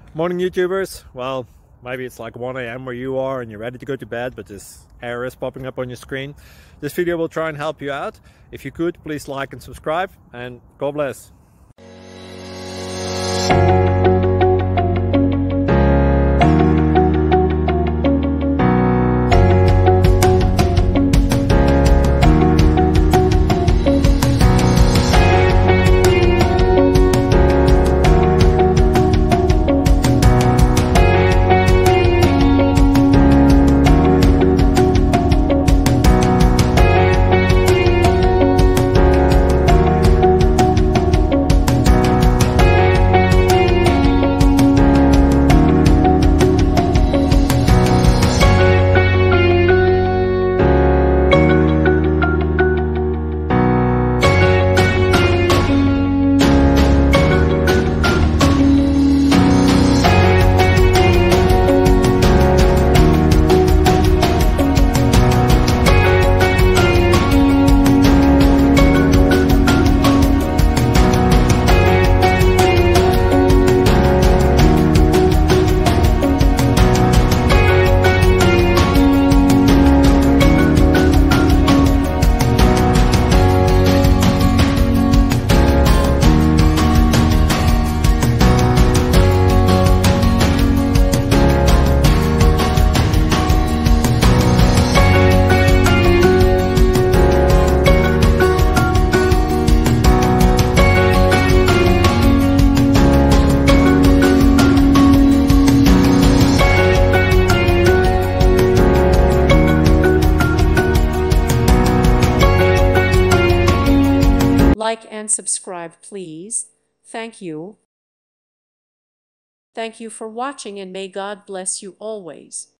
Morning YouTubers. Well, maybe it's like 1 a.m. where you are and you're ready to go to bed, but this error is popping up on your screen. This video will try and help you out. If you could, please like and subscribe, and God bless. Like and subscribe, please. Thank you. Thank you for watching, and may God bless you always.